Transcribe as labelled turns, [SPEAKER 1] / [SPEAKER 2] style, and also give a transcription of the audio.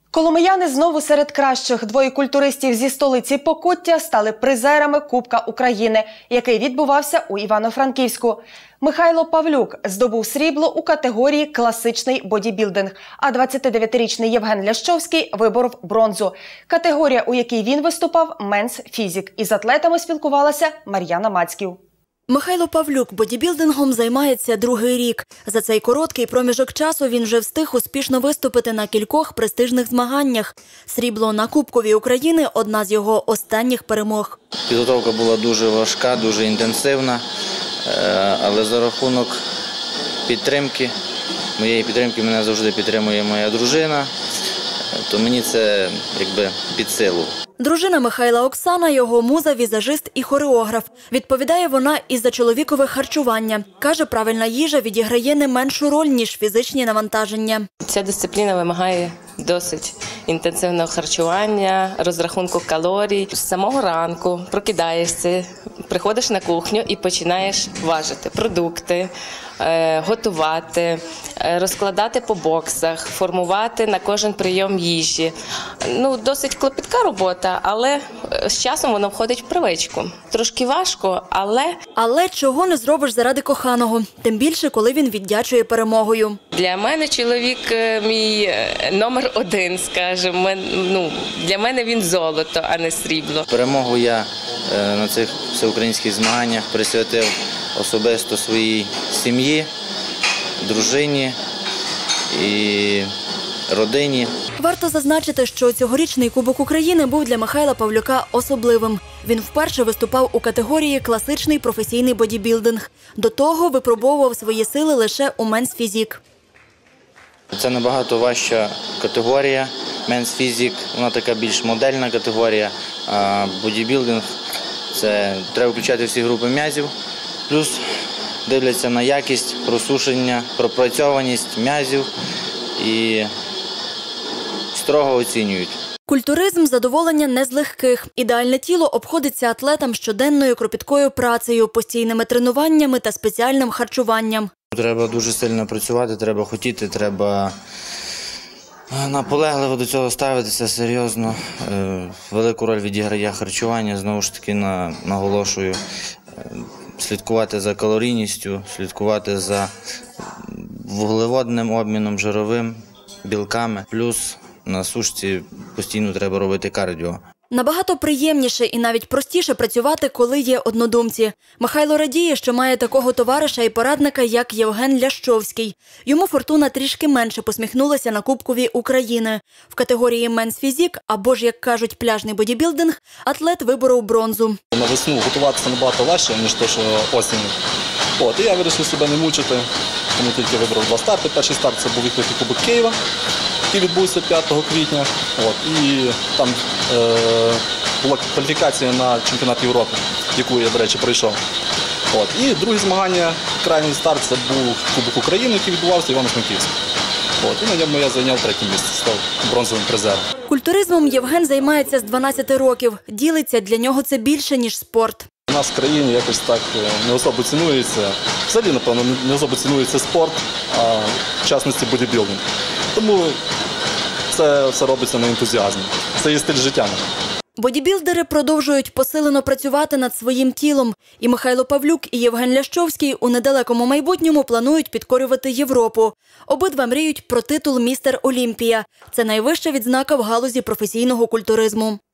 [SPEAKER 1] Коломияни знову серед кращих. Двоє культуристів зі столиці Покуття стали призерами Кубка України, який відбувався у Івано-Франківську. Михайло Павлюк здобув срібло у категорії «Класичний бодібілдинг», а 29-річний Євген Лящовський виборов бронзу. Категорія, у якій він виступав – «Менс Фізік». Із атлетами спілкувалася Мар'яна Мацьків.
[SPEAKER 2] Михайло Павлюк бодібілдингом займається другий рік. За цей короткий проміжок часу він вже встиг успішно виступити на кількох престижних змаганнях. Срібло на Кубкові України – одна з його останніх перемог.
[SPEAKER 3] Підготовка була дуже важка, дуже інтенсивна, але за рахунок підтримки, моєї підтримки, мене завжди підтримує моя дружина, то мені це якби під силу.
[SPEAKER 2] Дружина Михайла Оксана – його муза, візажист і хореограф. Відповідає вона і за чоловікове харчування. Каже, правильна їжа відіграє не меншу роль, ніж фізичні навантаження.
[SPEAKER 4] Ця дисципліна вимагає досить інтенсивного харчування, розрахунку калорій. З самого ранку прокидаєшся, приходиш на кухню і починаєш важити продукти, готувати, розкладати по боксах, формувати на кожен прийом їжі. Досить клопітка робота, але з часом воно входить в привичку. Трошки важко, але…
[SPEAKER 2] Але чого не зробиш заради коханого, тим більше, коли він віддячує перемогою.
[SPEAKER 4] Для мене чоловік мій номер один, скажімо. Для мене він золото, а не срібло.
[SPEAKER 3] Перемогу я на цих всеукраїнських змаганнях присвятив особисто своїй сім'ї, дружині і родині.
[SPEAKER 2] Варто зазначити, що цьогорічний Кубок України був для Михайла Павлюка особливим. Він вперше виступав у категорії «Класичний професійний бодібілдинг». До того випробовував свої сили лише у «Менс Фізік».
[SPEAKER 3] Це набагато важча категорія. «Менс Фізік» – вона така більш модельна категорія, а бодібілдинг – це треба включати всі групи м'язів. Плюс дивляться на якість, просушення, пропрацьованість м'язів і строго оцінюють.
[SPEAKER 2] Культуризм – задоволення не з легких. Ідеальне тіло обходиться атлетам щоденною кропіткою працею, постійними тренуваннями та спеціальним харчуванням.
[SPEAKER 3] Треба дуже сильно працювати, треба хотіти, треба наполегливо до цього ставитися серйозно. Велику роль відіграє харчування, знову ж таки наголошую. Слідкувати за калорійністю, слідкувати за вуглеводним обміном, жировим, білками. Плюс на сушці постійно треба робити кардіо.
[SPEAKER 2] Набагато приємніше і навіть простіше працювати, коли є однодумці. Михайло радіє, що має такого товариша і порадника, як Євген Лящовський. Йому фортуна трішки менше посміхнулася на Кубкові України. В категорії «Менс Фізік», або ж, як кажуть, пляжний бодібілдинг, атлет виборов бронзу.
[SPEAKER 5] На весну готуватися набагато важче, ніж то, що осінню. І я вирішив себе не мучити, тому тільки вибрав два старти. Перший старт – це був відкритий Кубок Києва, який відбувся 5 квітня. І там була кваліфікація на чемпіонат Європи, яку я, до речі, пройшов. І друге змагання, крайній старт, це був Кубок України, який відбувався в Івано-Франківську. І на ньому я зайняв третє місце, став бронзовим призером.
[SPEAKER 2] Культуризмом Євген займається з 12 років. Ділиться, для нього це більше, ніж спорт.
[SPEAKER 5] У нас в країні якось так не особо цінується, взагалі, напевно, не особо цінується спорт, а в частності бодібілдинг. Тому це все робиться на ентузіазмі. Це є стиль життя.
[SPEAKER 2] Бодібілдери продовжують посилено працювати над своїм тілом. І Михайло Павлюк, і Євген Лящовський у недалекому майбутньому планують підкорювати Європу. Обидва мріють про титул «Містер Олімпія». Це найвища відзнака в галузі професійного культуризму.